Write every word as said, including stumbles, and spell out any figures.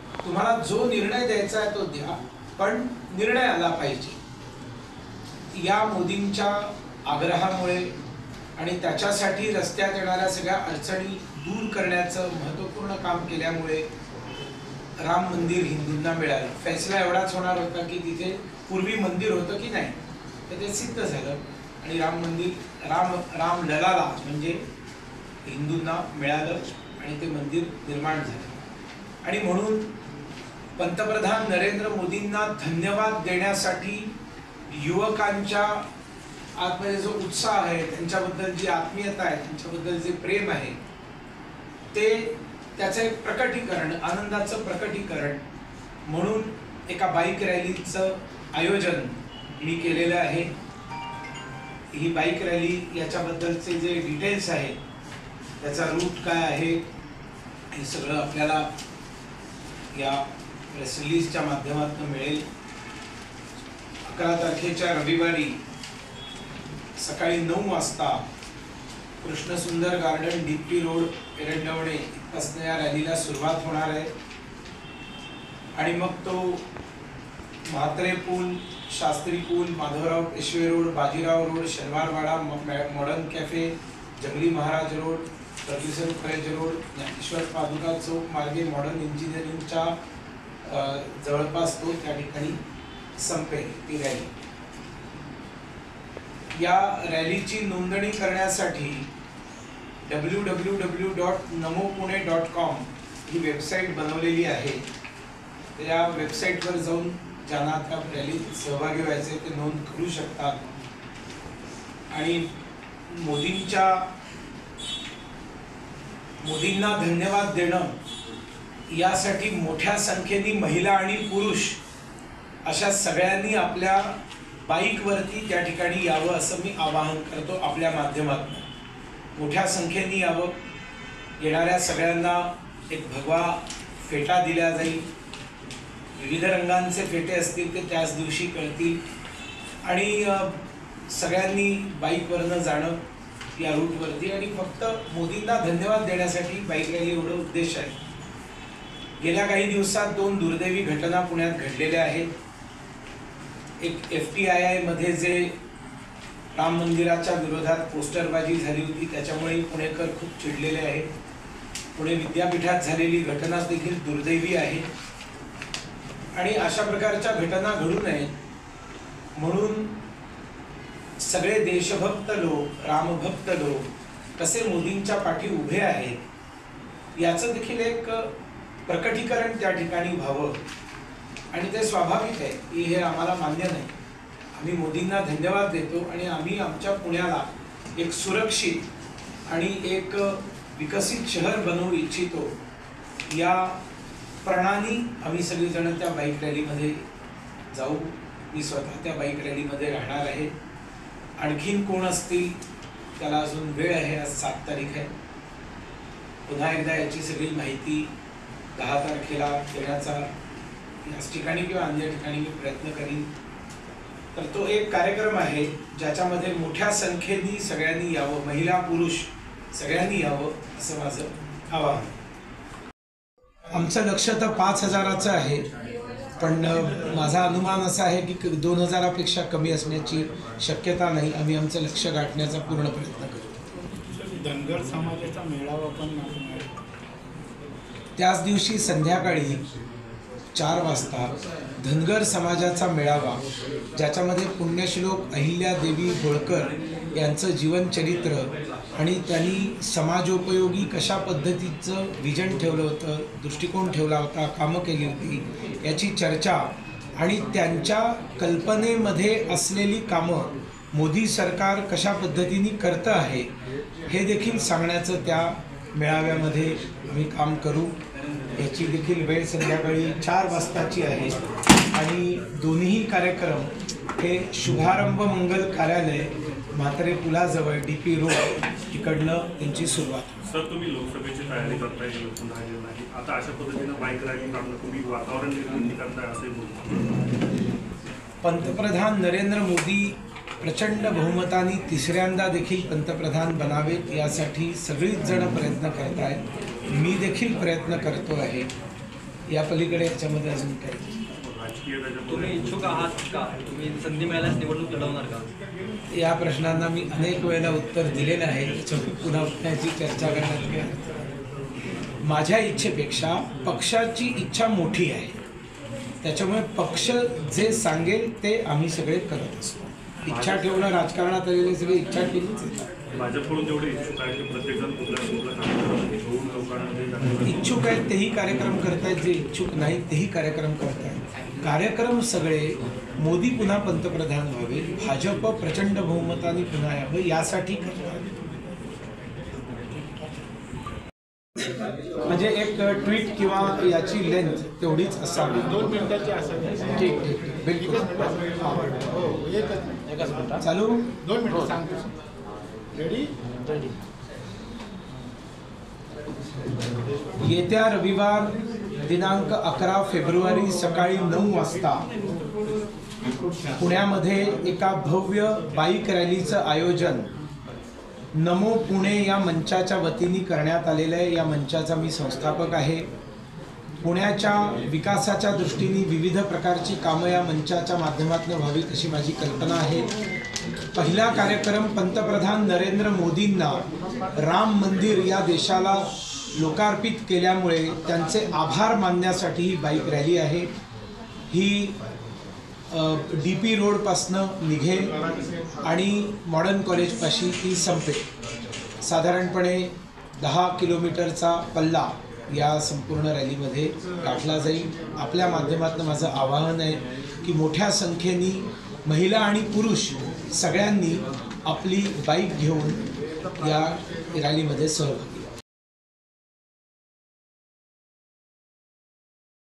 तुम्हाला जो निर्णय द्यायचा आहे तो द्या, पण निर्णय आला पाहिजे। या मोदींच्या आग्रहामुळे आणि त्याच्यासाठी रस्त्यात येणाऱ्या सगळ्या अडचणी दूर करण्याचं महत्त्वपूर्ण काम केल्यामुळे राम मंदिर हिंदूंना मिळालं। फैसला एवढाच होणार होता की तिथे पूर्वी मंदिर होतं की नाही, तर ते सिद्ध झालं आणि राम मंदिर राम राम ललाला म्हणजे हिंदूंना मिळालं आणि ते मंदिर निर्माण झालं। आणि म्हणून पंतप्रधान नरेंद्र मोदींना धन्यवाद देण्यासाठी युवकांच्या आतमध्ये जो उत्साह आहे, त्यांच्याबद्दल जी आत्मीयता आहे, त्यांच्याबद्दल जे प्रेम आहे, ते त्याचं एक प्रकटीकरण, आनंदाचं प्रकटीकरण म्हणून एका बाईक रॅलीचं आयोजन मी केलेलं आहे। ही बाईक रॅली याच्याबद्दलचे जे डिटेल्स आहेत, त्याचा रूट काय आहे, हे सगळं आपल्याला या प्रेस रिलीजच्या माध्यमातून मिळेल। अकरा तारखेच्या रविवारी सकाळी नऊ वाजता Krishnasundar garden DP road Erandwane इथपासून या रॅलीला सुरुवात होणार आहे आणि मग तो म्हात्रे पूल, शास्त्री पूल, Madhavrao Peshwe road, Bajirao road, Shaniwarwada, modern cafe, Jangli Maharaj road, प्रद्युषण कॉलेज रोड, ज्ञानेश्वर पादुका चौक मार्गे मॉडर्न इंजिनिअरिंगच्या जवळपास तो त्या ठिकाणी संपेल ती रॅली। या रॅलीची नोंदणी करण्यासाठी W W W dot Namo Pune dot com ही वेबसाईट बनवलेली आहे। त्या वेबसाईटवर जाऊन ज्यांना त्या रॅलीत सहभागी व्हायचे ते नोंद करू शकतात आणि मोदींच्या मोदींना धन्यवाद देणं यासाठी मोठ्या संख्येने महिला आणि पुरुष अशा सगळ्यांनी आपल्या बाईकवरती त्या ठिकाणी यावं असं मी आवाहन करतो आपल्या माध्यमातून। मोठ्या संख्येने यावं, येणाऱ्या सगळ्यांना एक भगवा फेटा दिला जाईल, विविध रंगांचे फेटे असतील ते त्याच दिवशी कळतील आणि सगळ्यांनी बाईकवरनं जाणं या रूटवरती आणि फक्त मोदींना धन्यवाद देण्यासाठी बाईक रॅली एवढं उद्देश आहे। गेल्या काही दिवसात दोन दुर्दैवी घटना पुण्यात घडलेल्या आहेत। एक एफ टी आय आय मध्ये जे राम मंदिराच्या विरोधात पोस्टरबाजी झाली होती त्याच्यामुळे पुणेकर खूप चिडलेले आहेत। पुणे विद्यापीठात झालेली घटना देखील दुर्दैवी आहे आणि अशा प्रकारच्या घटना घडू नयेत म्हणून सगळे देशभक्त लोक, रामभक्त लोक कसे मोदींच्या पाठी उभे आहेत याचं देखील एक प्रकटीकरण त्या ठिकाणी व्हावं आणि ते स्वाभाविक आहे की हे आम्हाला मान्य नाही। आम्ही मोदींना धन्यवाद देतो आणि आम्ही आमच्या पुण्याला एक सुरक्षित आणि एक विकसित शहर बनवू इच्छितो या प्रणाली आम्ही सगळेजण त्या बाईक रॅलीमध्ये जाऊ। मी स्वतः त्या बाईक रॅलीमध्ये राहणार आहे। आणखीन कोण असतील त्याला अजून वेळ आहे, आज सात तारीख आहे। पुन्हा एकदा याची सगळी माहिती दहा तारखेला देण्याचा याच ठिकाणी किंवा अन्य ठिकाणी मी प्रयत्न करीन। तर तो एक कार्यक्रम आहे ज्याच्यामध्ये मोठ्या संख्येने सगळ्यांनी यावं, महिला पुरुष सगळ्यांनी यावं असं माझं आवाहन। आमचं लक्ष तर पाच हजाराचं आहे, पण माझा अनुमान असा आहे की दोन हजारापेक्षा कमी असण्याची शक्यता नाही। आम्ही आमचं लक्ष गाठण्याचा पूर्ण प्रयत्न करू। धनगर समाजाचा मेळावा पण त्याच दिवशी संध्याकाळी चार वाजता धनगर समाजाचा मेळावा, ज्याच्यामध्ये पुण्यश्लोक अहिल्यादेवी होळकर यांचं जीवनचरित्र आणि त्यांनी समाजोपयोगी कशा पद्धतीचं विजन ठेवलं होतं, दृष्टिकोन ठेवला होता, कामं केली होती याची चर्चा आणि त्यांच्या कल्पनेमध्ये असलेली कामं मोदी सरकार कशा पद्धतीने करतं आहे हे देखील सांगण्याचं त्या मेळाव्यामध्ये आम्ही काम करू। याची देखील वेळ संध्याकाळी चार वाजताची आहे आणि दोन्ही कार्यक्रम हे शुभारंभ मंगल कार्यालय म्हात्रे पुलाजवळ डी पी रोड इकडनं त्यांची सुरुवात। सर, तुम्ही लोकसभेची तयारी करताय, लोकसभा झालेली नाही, आता अशा पद्धतीनं बाईक रॅली काढणं तुम्ही वातावरण निर्मिती करताय असे बोलतो। पंतप्रधान नरेंद्र मोदी प्रचंड बहुमताने तिसऱ्यांदा देखील पंतप्रधान बनावेत यासाठी सगळीच जण प्रयत्न करत आहेत। मी देखील प्रयत्न करतो आहे। या पलीकडे याच्यामध्ये अजून काही राजकीय त्याच्यामध्ये तुम्ही इच्छुक आहात का? तुम्ही संधी मिळाल्यास निवडणूक लढवणार का? या प्रश्नांना मी अनेक वेळेला उत्तर दिलेलं आहे, त्याच्यामुळे पुन्हा पुन्हाची चर्चा करण्यात काही अर्थ नाही. माझ्या इच्छेपेक्षा पक्षाची इच्छा मोठी आहे, त्याच्यामुळे पक्ष जे सांगेल ते आम्ही सगळे करत असतो. इच्छा ठेवणं राजकारणात आलेले सगळे इच्छा ठेवूनच येतात. भाजपकडून जेवढे इच्छुक आहे ते प्रत्येकजण कुठल्या कुठल्या कार्यक्रमामध्ये घेऊन लोकांना ते इच्छुक आहेत तेही कार्यक्रम करतायत, जे इच्छुक नाहीत तेही कार्यक्रम करतायत. कार्यक्रम सगळे मोदी पुन्हा पंतप्रधान व्हावे, भाजप प्रचंड बहुमताने पुन्हा यावं यासाठी करतात. म्हणजे एक ट्विट किंवा याची लेंथ तेवढीच असावी. दोन मिनिटाची असावी. ठीक ठीक ठीक बिलकुल हो एकच एकच मिनिट चालू. दोन मिनिट सांगतो. रेडी रेडी येत्या रविवार दिनांक अकरा फेब्रुवारी सकाळी नऊ वाजता पुण्यामध्ये एका भव्य बाईक रॅलीचं आयोजन नमो पुणे या मंचाच्या वतीने करण्यात आलेलं आहे. या मंचाचा मी संस्थापक आहे. पुण्याच्या विकासाच्या दृष्टीने विविध प्रकारची कामं या मंचाच्या माध्यमातून व्हावीत अशी माझी कल्पना आहे. पहिला कार्यक्रम पंतप्रधान नरेंद्र मोदींना राम मंदिर या देशाला लोकार्पित केल्यामुळे त्यांचे आभार मानण्यासाठी ही बाईक रॅली आहे. ही डी पी रोडपासनं निघेल आणि मॉडर्न कॉलेजपाशी ती संपेल. साधारणपणे दहा किलोमीटरचा पल्ला या संपूर्ण रॅलीमध्ये गाठला जाईल. आपल्या माध्यमातून माझं आवाहन आहे की मोठ्या संख्येने महिला आणि पुरुष सगळ्यांनी आपली बाईक घेऊन या रॅलीमध्ये सहभागी